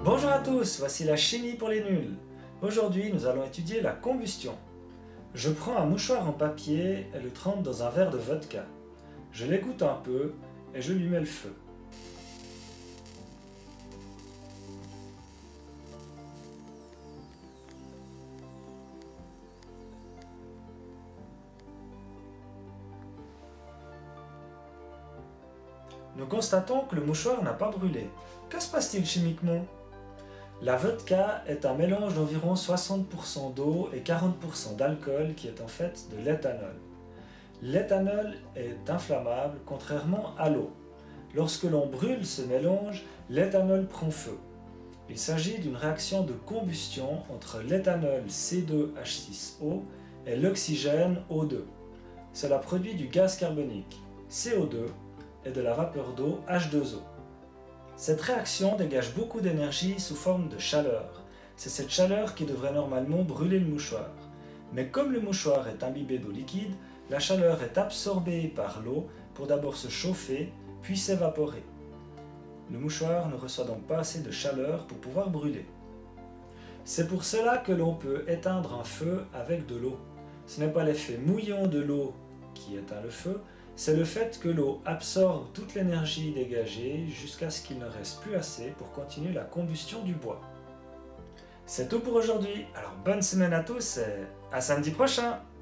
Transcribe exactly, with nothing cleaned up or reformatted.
Bonjour à tous, voici la chimie pour les nuls. Aujourd'hui, nous allons étudier la combustion. Je prends un mouchoir en papier et le trempe dans un verre de vodka. Je l'égoutte un peu et je lui mets le feu. Nous constatons que le mouchoir n'a pas brûlé. Que se passe-t-il chimiquement? La vodka est un mélange d'environ soixante pour cent d'eau et quarante pour cent d'alcool qui est en fait de l'éthanol. L'éthanol est inflammable contrairement à l'eau. Lorsque l'on brûle ce mélange, l'éthanol prend feu. Il s'agit d'une réaction de combustion entre l'éthanol C deux H six O et l'oxygène O deux. Cela produit du gaz carbonique, C O deux, et de la vapeur d'eau H deux O. Cette réaction dégage beaucoup d'énergie sous forme de chaleur. C'est cette chaleur qui devrait normalement brûler le mouchoir. Mais comme le mouchoir est imbibé d'eau liquide, la chaleur est absorbée par l'eau pour d'abord se chauffer, puis s'évaporer. Le mouchoir ne reçoit donc pas assez de chaleur pour pouvoir brûler. C'est pour cela que l'on peut éteindre un feu avec de l'eau. Ce n'est pas l'effet mouillant de l'eau qui éteint le feu, c'est le fait que l'eau absorbe toute l'énergie dégagée jusqu'à ce qu'il ne reste plus assez pour continuer la combustion du bois. C'est tout pour aujourd'hui, alors bonne semaine à tous et à samedi prochain!